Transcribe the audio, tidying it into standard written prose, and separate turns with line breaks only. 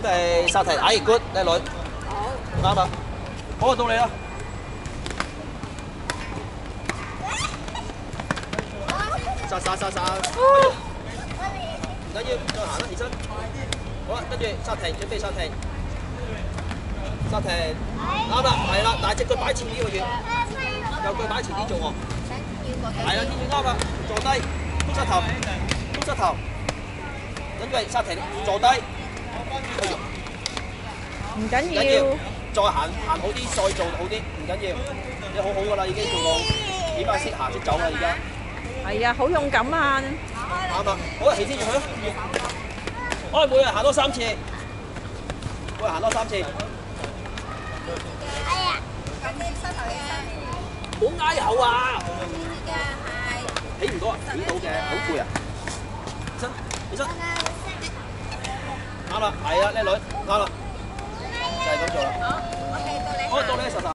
備剎停，哎 good， 靚女，好，啱啦，好到你啦。殺，唔緊要，再行啦，起身。好啦，跟住剎停，準備剎停，剎停，啱啦，係啦，但係隻腳擺前啲喎要，右腳擺前啲做喎。係啦，天主啱啦，坐低，篤膝頭，篤膝頭，準備剎停，坐低。
唔緊要，
再行好啲，再做好啲，唔緊要，你好好噶啦，已經做到起碼識行識走啦，而家。
係啊，好勇敢啊！
啱啊，好啊，起先入去咯。我哋每日行多3次，每日行多3次。
哎呀，咁你膝頭起身。
好挨後啊！
係。
起唔到啊，起到嘅，好攰啊！起身，起身。啱啦，係啊，靚女，啱啦，就係咁做啦。
好，我哋到你。
好，到你實習。